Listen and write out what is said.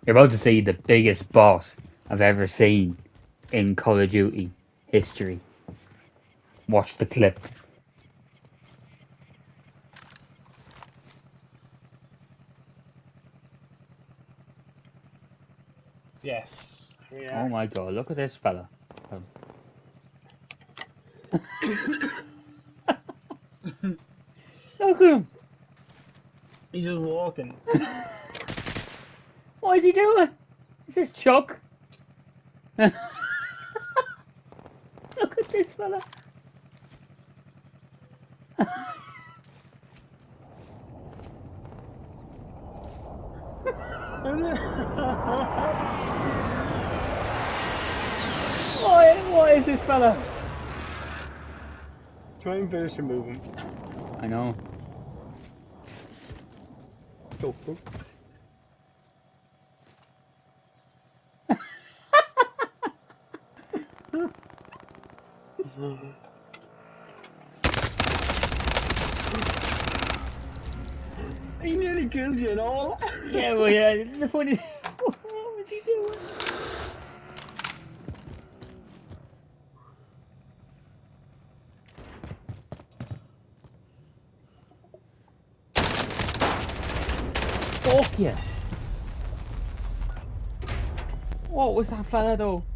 You're about to see the biggest boss I've ever seen in Call of Duty history. Watch the clip. Yes. We Oh are. my god, look at this fella. Look at him. He's just walking. What is he doing? Is this Chuck? Look at this fella. What is this fella? Try and finish him moving. I know. Go, go. He nearly killed you and all. Yeah, well, yeah. The funny. What was he doing? Fuck yeah. What was that fella though?